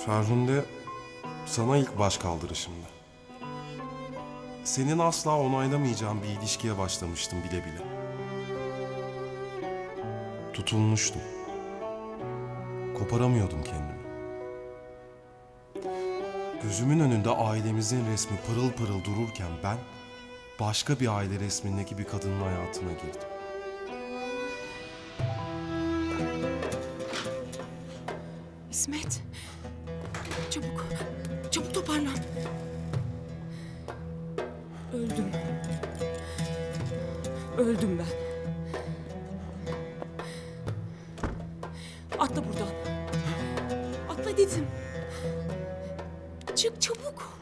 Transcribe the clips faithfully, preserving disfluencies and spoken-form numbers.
Ferhunde sana ilk baş kaldırışımda. Senin asla onaylamayacağın bir ilişkiye başlamıştım bile bile. Tutulmuştum. Koparamıyordum kendimi. Gözümün önünde ailemizin resmi pırıl pırıl dururken ben başka bir aile resmindeki bir kadının hayatına girdim. İsmet. Çabuk. Çabuk toparlan. Öldüm. Öldüm ben. Atla buradan. Atla dedim. Çık çabuk.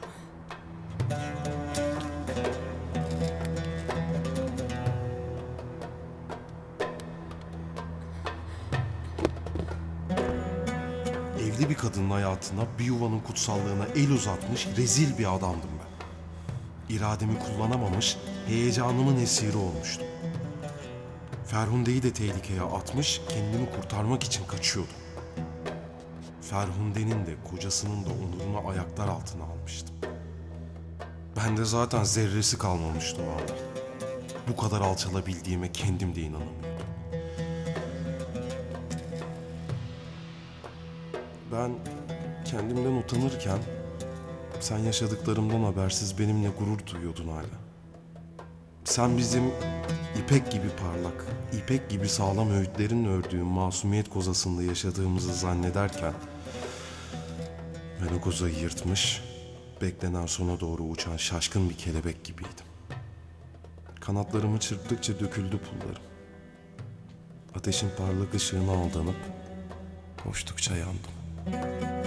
Evli bir kadının hayatına, bir yuvanın kutsallığına el uzatmış rezil bir adamdım ben. İrademi kullanamamış, heyecanımın esiri olmuştum. Ferhunde'yi de tehlikeye atmış, kendimi kurtarmak için kaçıyordum. Ferhunde'nin de kocasının da onurunu ayaklar altına almıştım. Ben de zaten zerresi kalmamıştı o an. Bu kadar alçalabildiğime kendim de inanamıyordum. Ben kendimden utanırken sen yaşadıklarımdan habersiz benimle gurur duyuyordun hala. Sen bizim ipek gibi parlak, ipek gibi sağlam öğütlerin ördüğün masumiyet kozasında yaşadığımızı zannederken ben o kozayı yırtmış, beklenen sona doğru uçan şaşkın bir kelebek gibiydim. Kanatlarımı çırptıkça döküldü pullarım. Ateşin parlak ışığına aldanıp koştukça yandım.